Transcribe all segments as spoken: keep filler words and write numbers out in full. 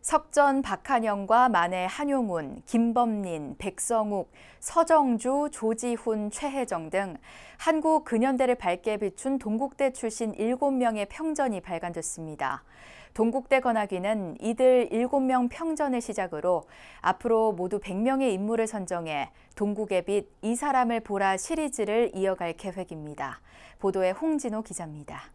석전 박한영과 만해 한용운, 김범린, 백성욱, 서정주, 조지훈, 최혜정 등 한국 근현대를 밝게 비춘 동국대 출신 일곱 명의 평전이 발간됐습니다. 동국대 건학위는 이들 일곱 명 평전을 시작으로 앞으로 모두 백 명의 인물을 선정해 동국의 빛 이 사람을 보라 시리즈를 이어갈 계획입니다. 보도에 홍진호 기자입니다.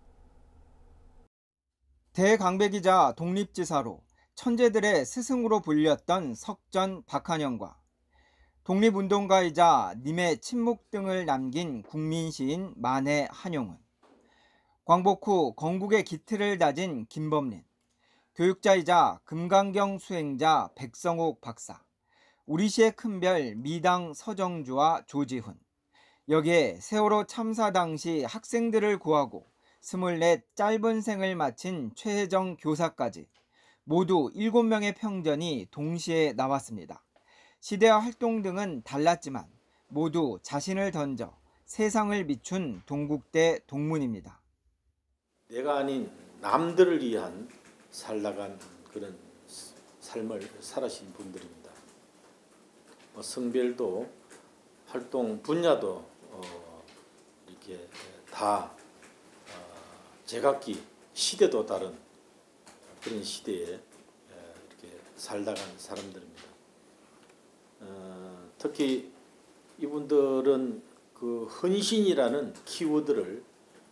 대강배기자 독립지사로 천재들의 스승으로 불렸던 석전 박한영과 독립운동가이자 님의 침묵 등을 남긴 국민시인 만해 한용운, 광복 후 건국의 기틀을 다진 김범린, 교육자이자 금강경 수행자 백성욱 박사, 우리시의 큰별 미당 서정주와 조지훈, 여기에 세월호 참사 당시 학생들을 구하고 스물넷 짧은 생을 마친 최혜정 교사까지 모두 일곱 명의 평전이 동시에 나왔습니다. 시대와 활동 등은 달랐지만 모두 자신을 던져 세상을 비춘 동국대 동문입니다. 내가 아닌 남들을 위한 살다간 그런 삶을 살아신 분들입니다. 뭐 성별도 활동 분야도 어 이렇게 다 어 제각기 시대도 다른 그런 시대에 이렇게 살다간 사람들입니다. 어, 특히 이분들은 그 헌신이라는 키워드를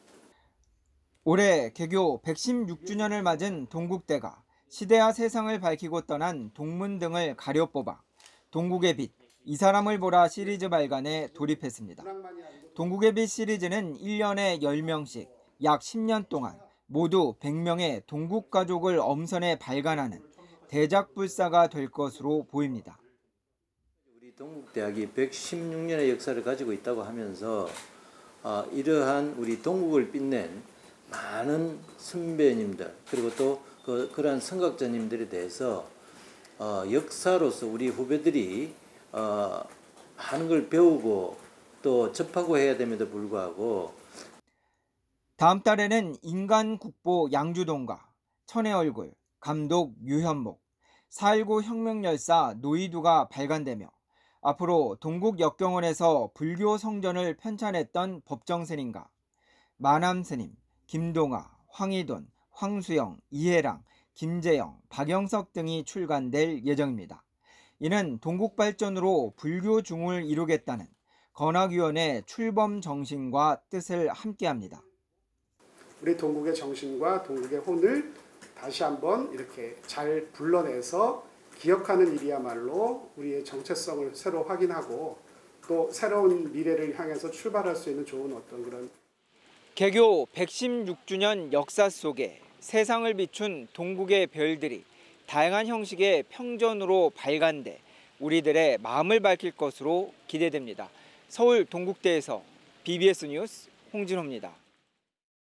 올해 개교 백십육 주년을 맞은 동국대가 시대와 세상을 밝히고 떠난 동문 등을 가려 뽑아 동국의 빛, 이 사람을 보라 시리즈 발간에 돌입했습니다. 동국의 빛 시리즈는 일 년에 열 명씩 약 십 년 동안 모두 백 명의 동국 가족을 엄선해 발간하는 대작불사가 될 것으로 보입니다. 우리 동국대학이 백십육 년의 역사를 가지고 있다고 하면서 어, 이러한 우리 동국을 빛낸 많은 선배님들 그리고 또 그, 그러한 선각자님들에 대해서 어, 역사로서 우리 후배들이 어, 많은 걸 배우고 또 접하고 해야 됨에도 불구하고 다음 달에는 인간국보 양주동가, 천의 얼굴, 감독 유현목, 사 일구 혁명열사 노이두가 발간되며 앞으로 동국역경원에서 불교 성전을 편찬했던 법정스님과 만암스님, 김동아, 황희돈, 황수영, 이해랑, 김재영, 박영석 등이 출간될 예정입니다. 이는 동국발전으로 불교 중을 이루겠다는 건학위원회 출범 정신과 뜻을 함께합니다. 우리 동국의 정신과 동국의 혼을 다시 한번 이렇게 잘 불러내서 기억하는 일이야말로 우리의 정체성을 새로 확인하고 또 새로운 미래를 향해서 출발할 수 있는 좋은 어떤 그런 개교 백십육 주년 역사 속에 세상을 비춘 동국의 별들이 다양한 형식의 평전으로 발간돼 우리들의 마음을 밝힐 것으로 기대됩니다. 서울 동국대에서 비비에스 뉴스 홍진호입니다.